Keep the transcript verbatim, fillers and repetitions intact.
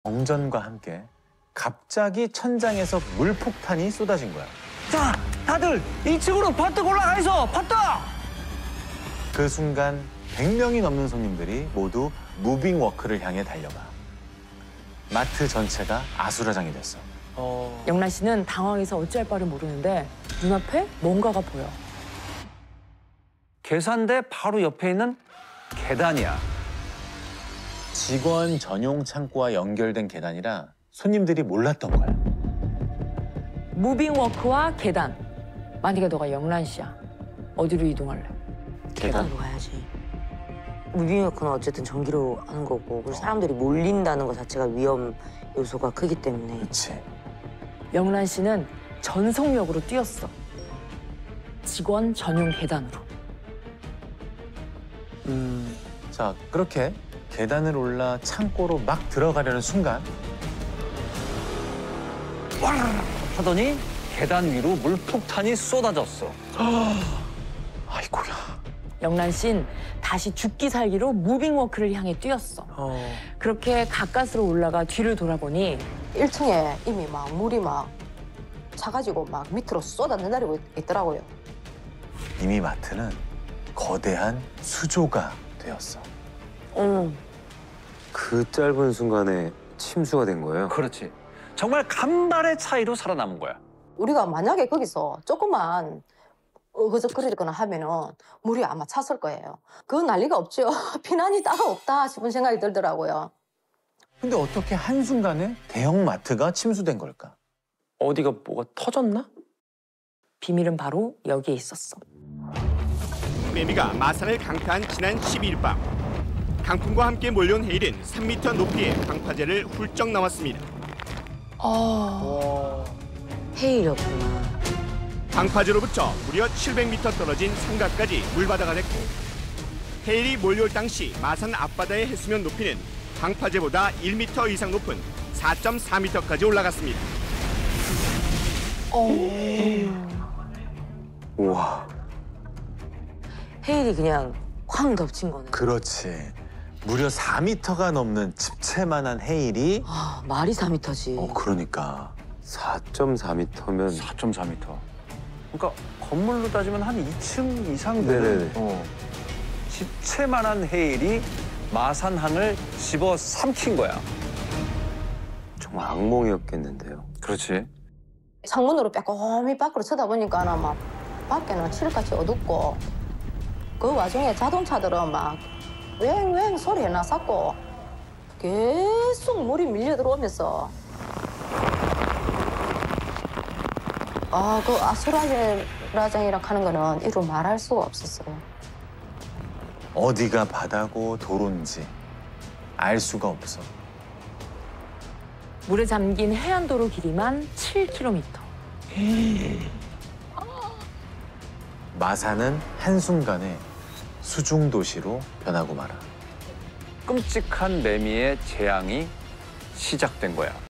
정전과 함께 갑자기 천장에서 물폭탄이 쏟아진 거야. 자, 다들 이 층으로 버뜩 올라가 있어, 버뜩! 그 순간 백 명이 넘는 손님들이 모두 무빙 워크를 향해 달려가. 마트 전체가 아수라장이 됐어. 어... 영란 씨는 당황해서 어찌할 바를 모르는데 눈앞에 뭔가가 보여. 계산대 바로 옆에 있는 계단이야. 직원 전용 창고와 연결된 계단이라 손님들이 몰랐던 거야. 무빙 워크와 계단. 만약에 너가 영란 씨야. 어디로 이동할래? 계단으로 가야지. 무빙워크는 어쨌든 전기로 하는 거고, 그리고 사람들이 몰린다는 것 자체가 위험 요소가 크기 때문에. 그렇지. 영란 씨는 전속력으로 뛰었어. 직원 전용 계단으로. 음... 자, 그렇게 계단을 올라 창고로 막 들어가려는 순간 와! 하더니 계단 위로 물폭탄이 쏟아졌어. 아이고야. 영란 씨는 다시 죽기 살기로 무빙 워크를 향해 뛰었어. 어... 그렇게 가까스로 올라가 뒤를 돌아보니 일 층에 이미 막 물이 막 차가지고 막 밑으로 쏟아 내리고 있더라고요. 이미 마트는 거대한 수조가 되었어. 응. 그 짧은 순간에 침수가 된 거예요? 그렇지. 정말 간발의 차이로 살아남은 거야. 우리가 만약에 거기서 조금만 어그적거리거나 하면은 물이 아마 찼을 거예요. 그건 난리가 없죠. 피난이 따로 없다 싶은 생각이 들더라고요. 근데 어떻게 한순간에 대형 마트가 침수된 걸까? 어디가 뭐가 터졌나? 비밀은 바로 여기에 있었어. 매미가 마산을 강타한 지난 십이 일 밤. 강풍과 함께 몰려온 헤일은 삼 미터 높이의 방파제를 훌쩍 넘었습니다. 아, 헤일이었구나. 방파제로부터 무려 칠백 미터 떨어진 상가까지 물바다가 됐고, 헤일이 몰려올 당시 마산 앞바다의 해수면 높이는 방파제보다 일 미터 이상 높은 사 점 사 미터까지 올라갔습니다. 우와. 헤일이 그냥 쾅 덮친 거네. 그렇지. 무려 사 미터가 넘는 집채만한 헤일이 아, 말이 사 미터지. 어, 그러니까. 사 점 사 미터면 사 점 사 미터. 그러니까 건물로 따지면 한 이 층 이상 네네네. 되는 어, 집채만한 헤일이 마산항을 집어삼킨 거야. 정말 악몽이었겠는데요. 그렇지. 창문으로 빼꼼히 밖으로 쳐다보니까 막 밖에는 칠흑같이 어둡고, 그 와중에 자동차들은 막 웽웽 소리 나쌌고 계속 물이 밀려 들어오면서, 아, 그 아수라장이라 하는 거는 이루 말할 수가 없었어요. 어디가 바다고 도로인지 알 수가 없어. 물에 잠긴 해안도로 길이만 칠 킬로미터. 마산은 한순간에 수중도시로 변하고 말아. 끔찍한 매미의 재앙이 시작된 거야.